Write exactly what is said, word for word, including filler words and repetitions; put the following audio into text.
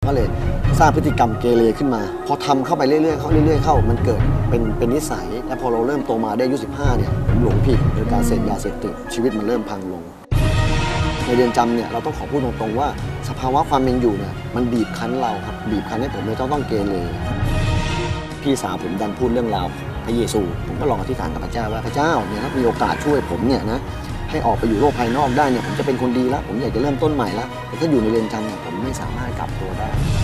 ก็เลยสร้างพฤติกรรมเกเรขึ้นมาพอทำเข้าไปเรื่อยๆเข้าเรื่อยๆเข้ามันเกิดเป็นเป็นนิสัยแล้วพอเราเริ่มโตมาได้อายุสิบห้าเนี่ยผมหลงผิดโดยการเสพยาเสพติดชีวิตมันเริ่มพังลงในเรือนจำเนี่ยเราต้องขอพูดตรงๆว่าสภาวะความเป็นอยู่เนี่ยมันบีบคั้นเราครับบีบคั้นให้ผมเลยต้องต้องเกเรพี่สาวผมดันพูดเรื่องราวพระเยซูผมก็ลองอธิษฐานกับพระเจ้าว่าพระเจ้าเนี่ยถ้ามีโอกาสช่วยผมเนี่ยนะให้ออกไปอยู่โลกภายนอกได้เนี่ยผมจะเป็นคนดีแล้วผมอยากจะเริ่มต้นใหม่แล้วแต่ถ้าอยู่ในเรือนจำเนี่ยผมไม่สามารถกลับตัวได้